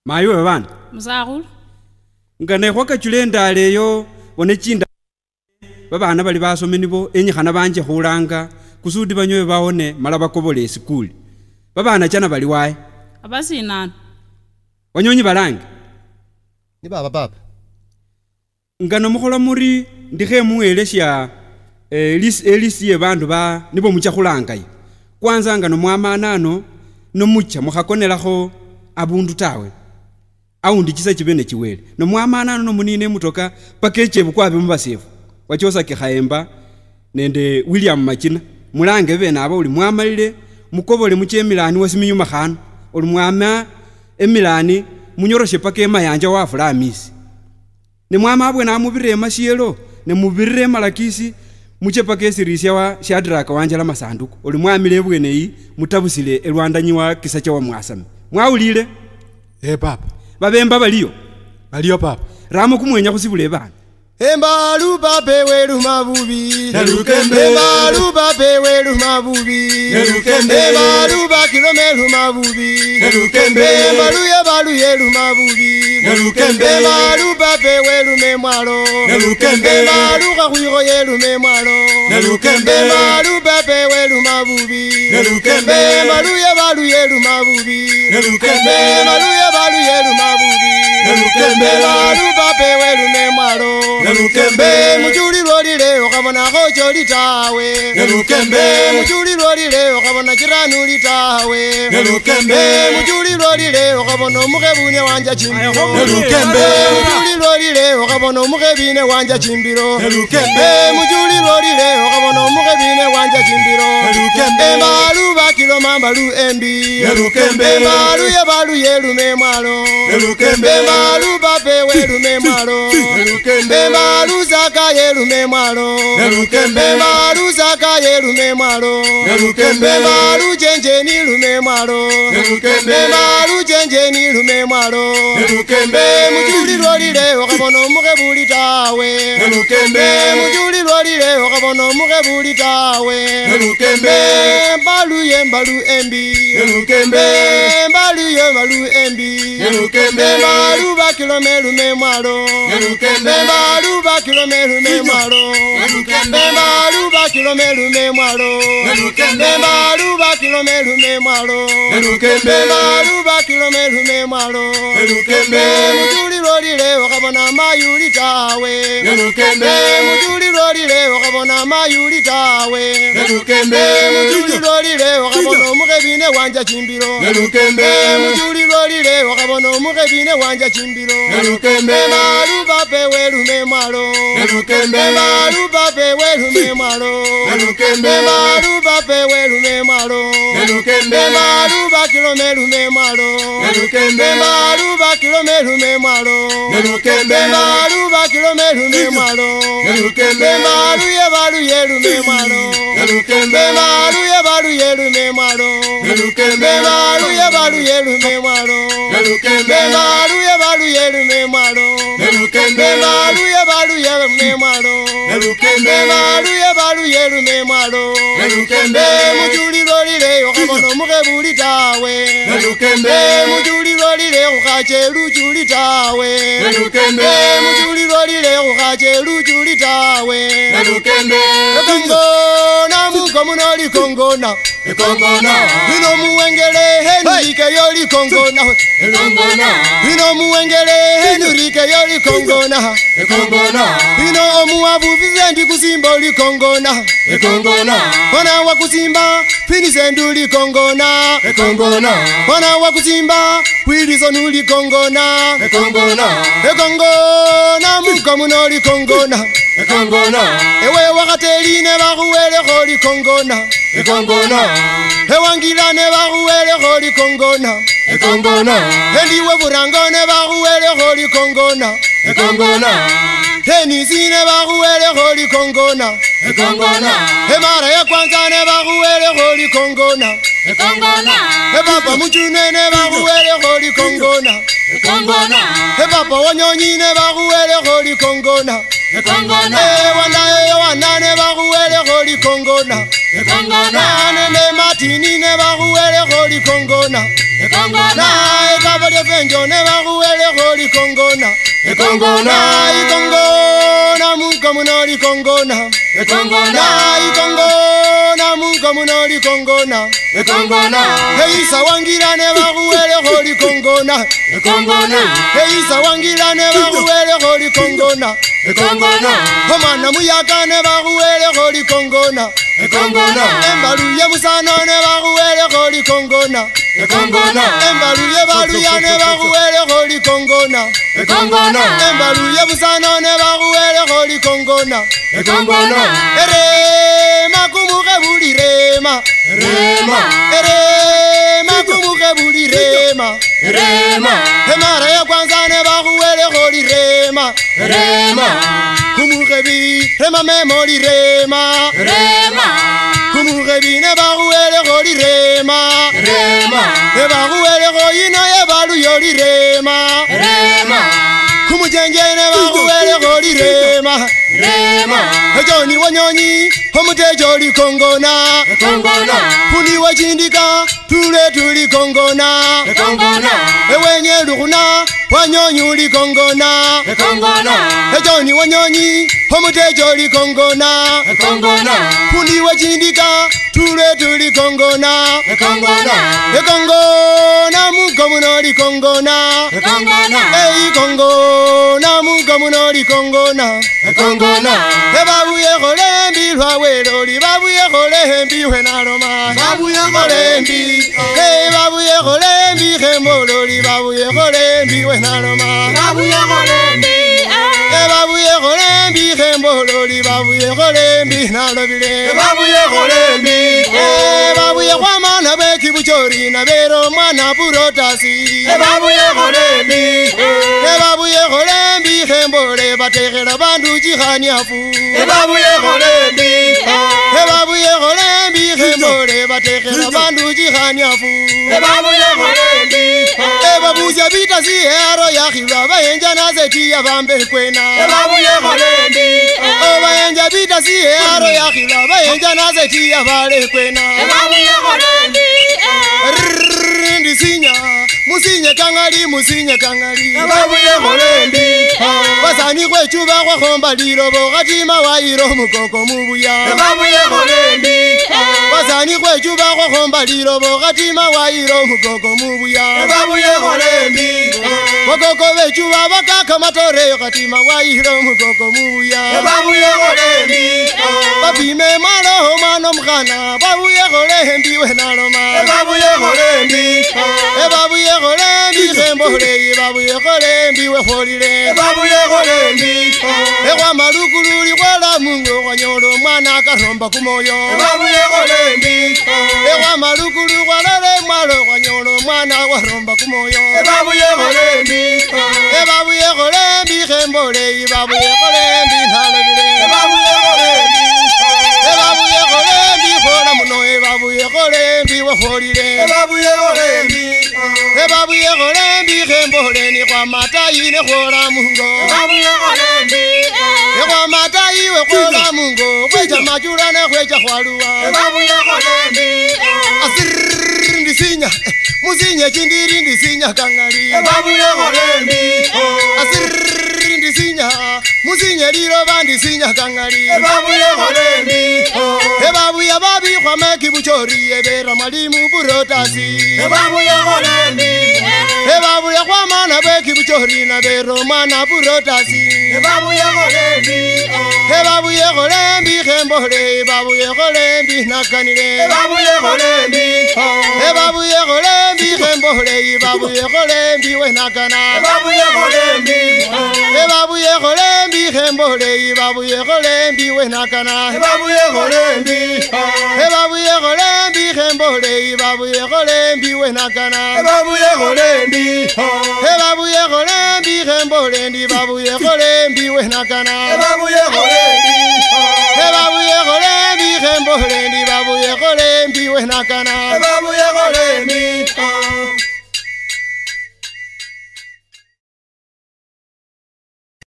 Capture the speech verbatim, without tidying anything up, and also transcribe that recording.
Mayo bana. Muzagulu. Ngane kwa kachulenda leyo onechinda babana bali basome nibo enyikhana banje khulanga kusudi banyowe baone mala bakobole esikuli. Babana chana bali waye. Abasinana. Wanyonyi balange. Ni baba baba. Ngano mukhola muri ndikhe muelesha eh elisi ye bandu ba nibo mucha khulanga. Kwanza ngano mwamanano no mucha mukhakonelakho abundu tawe. Aundi chisa chibene chiwele. No mwamanano no munine mutoka pakeche bukwabe mubasefu. Wachosa kikhaemba nende William Machina. Mulange bena aba uli mwamalire mukobole muche Milani wasiminyuma khano. Uli mwama Emilani munyoroshe pake mayanja wa Fulamisi. Ne mwama abwe na mubire masielo ne mubire malakisi muche pake sirisia wa Shadraka wanjala masanduku. Uli mwamile bwene yi mutabusile elwanda nyiwa kisacha wa mwasami. Mwaulile? Eh papa. Babemba baliyo. Baliyo papa. Ramo kumwenya kusibule bana. Embalu babe welu mabubi Nelukembe Embalu babe welu mabubi Nelukembe Embalu bakilomelu mabubi Nelukembe Embalu yebalu yelu mabubi Nelukembe Embalu babe welu memwalo Nelukembe Embalu kakhuyiko yelu memwalo Nelukembe Embalu babe welu mabubi Nelukembe Embalu yebalu yelu mabubi Nelukembe Embalu yebalu yelu mabubi Nelukembe Embalu babe welu memwalo Nelukembe mujuli lolile okabona kocho litawe Nelukembe mujuli lolile okabona kiranu litawe Nelukembe mujuli lolile okabona omukebune wanja chimbiro Nelukembe mujuli lolile okabona omukebine wanja chimbiro Nelukembe mujuli lolile okabona omukebine wanja chimbiro Nelukembe embalu bakilo mambalu embi Nelukembe embalu yebalu yelume mwalo Nelukembe embalu babe welume mwalo Nelukembe Embalu zaka yelume mwalo Nelukembe Embalu zaka yelume mwalo Nelukembe Embalu jenjeni lume mwalo Nelukembe Embalu jenjeni lume mwalo Nelukembe mujuli lolile okabona omukebuli tawe Nelukembe mujuli lolile okabona omukebuli tawe Nelukembe Embalu yembalu embi Nelukembe Embalu yembalu embi Nelukembe Embalu bakilome lume mwalo Nelukembe Embalu bakilome lume mwalo Nelukembe Embalu bakilome lume mwalo Nelukembe Embalu bakilome lume mwalo Nelukembe Embalu bakilome lume mwalo Nelukembe mujuli lolile okabona mayuli tawe Nelukembe mujuli lolile okabona mayuli tawe Nelukembe mujuli lolile okabona omukebine wanja chimbiro Nelukembe mujuli lolile okabona omukebine wanja chimbiro Nelukembe Embalu babe welume mwalo Nelukembe Embalu babe welume mwalo Nelukembe Embalu babe welume mwalo Nelukembe Embalu bakilome lume mwalo Nelukembe Embalu bakilome lume mwalo Nelukembe Embalu bakilome lume mwalo Nelukembe Embalu yebalu yelume mwalo Nelukembe Embalu yebalu yelume mwalo Nelukembe Embalu yebalu yelume mwalo Nelukembe Embalu yebalu yelume mwalo Nelukembe Embalu yebalu yelume mwalo Nelukembe Embalu yebalu yelume mwalo Nelukembe mujuli lolile okabona omukebuli tawe Nelukembe mujuli lolile okhache luchuli tawe Nelukembe mujuli lolile okhache luchuli tawe Nelukembe ekongona mukomuno likongona Ekongona ino muwengele henurike yo likongona Ekongona ino muwengele henurike yo likongona Ekongona ino omuwavu vizendi kusimba likongona Ekongona Kona wakusimba finise nduli kongona Ekongona Kona wakusimba kwilizo nuli kongona Ekongona Ekongona mukomuno likongona Ekongona Ewe wakateline bakuwele kholi kongona Ekongona Ewangilane bakuwele kholi kongona Ekongona Endiwe burangone bakuwele kholi kongona Ekongona Tenisine bakuwele kholi kongona Ekongona Emara ya kwanza ne bakuwele kholi kongona Ekongona Ebaba muchune ne bakuwele kholi kongona Kongona, Papa wanyonyi ne baruele holi kongona. Kongona, Eh wana eh wana ne baruele holi kongona. Kongona, Nane ne matini ne baruele holi kongona. Kongona, Na e kabale fenjo ne baruele holi kongona. Kongona, Na i kongona munka munoli kongona. Kongona, Na i kongona munka munoli kongona. Kongona, Hey sawangira ne baruele holi kongona. Kongona, Hey sawangira ne baruele holi kongona. Kongona, Omana muyaga ne baruele holi kongona. Kongona, Embalu ye musana ne baruele holi kongona. Kongona, Embalu ye baluya ne baruele holi kongona. Kongona, Embalu ye musana ne baruele holi kongona. Kongona, Ere makumuke buli rema. Rema, Ere makumuke buli rema. Rema, Emara ya kwanza ne baruele holi rema. Rema, Kumukebi rema memori rema. Rema, Kumukebi ne baruele holi rema. Rema, Ne baruele hoyina ye balu yoli rema. Rema, Kumujenje ne baruele holi rema. Rema, Ejoni wanyonyi omutejo oli kongona. Kongona, Puni wachindika tule tuli kongona. Kongona, Ewenye lukuna wanyonyi uli kongona. Kongona, Ejoni wanyonyi omutejo oli kongona. Kongona, Puni wachindika tule tuli kongona. Kongona, Ekongona munko munoli kongona. Kongona, Ei kongona munko munoli kongona. Kongona, Ebabuye holembi lwaweloli babuye holembi wenaloma. Babuye holembi. Ei babuye holembi hembololi babuye holembi wenaloma. Babuye holembi, Ebabuye holembi hembololi babuye holembi nalobile. Babuye holembi, Ebabuye kwamana bekibuchori na bero mwana burotasi. Babuye holembi, Ebabuye holembi hembole bategera bandu jihaniafu. Babuye holembi, Ebabuye holembi hembole bategera bandu jihaniafu. Babuye holembi, Ebabuzya bita si ero yakhilwa bayenja nazeti yabambe kwena. Babuye holembi, Obayenja bita si ero yakhilwa bayenja nazeti yabale kwena. Babuye holembi, Rrrr, Ndisinya musinye kangali musinye kangali. Babuye holembi, Basani kwechuba kwakhomba lilobo khatima wayiro mukoko mubuya. Babuye holembi, Basani kwechuba kwakhomba lilobo khatima wayiro mukoko mubuya. Babuye holembi, Mukoko bechuba bakaka matore khatima wayiro mukoko mubuya. Babuye holembi, Bapime malo mano mkhana babuye holembi wenaloma. Babuye holembi, Ebabuye holembi khembole babuye holembi weholile. Babuye holembi, Ewa malukululi kwala mungo kwanyolo mwana akaromba kumoyo. Babuye holembi, Ewa malukulu kwalale mwalo kwanyolo mwana waromba kumoyo. Babuye holembi, Ebabuye holembi khembole babuye holembi nalobile. Babuye holembi, Ebabuye holembi khola muno ebabuye holembi weholile. Babuye holembi, Ebabuye holembi khembole ni kwa matayi ne khola mungo. Babuye holembi, Ekwa matayi we khola mungo kwecha machula ne kwecha khwaluwa. Babuye holembi, Asirr ndisinya musinye chindiri ndisinya kangali. Babuye holembi, Asirr ndisinya musinye liloba ndisinya kangali. Babuye holembi, Ebabuya babi khwame kibuchori ebera mwalimu burotasi. Babuye holembi, Ebabuya khwamana be kibuchori na bero mwana burotasi. Babuye holembi, Ebabuye holembi khembole ebabuye holembi nakanile. Babuye holembi, Ebabuye holembi khembole ebabuye holembi wenakana. Babuye holembi, Ebabuye holembi khembole ebabuye holembi wenakana. Babuye holembi, Ebabuye holembi khembole ebabuye holembi wenakana. Babuye holembi, Ebabuye holembi khembole ndi babuye holembi wenakana. Babuye holembi, Ebabuye holembi khembole ndi babuye holembi wenakana.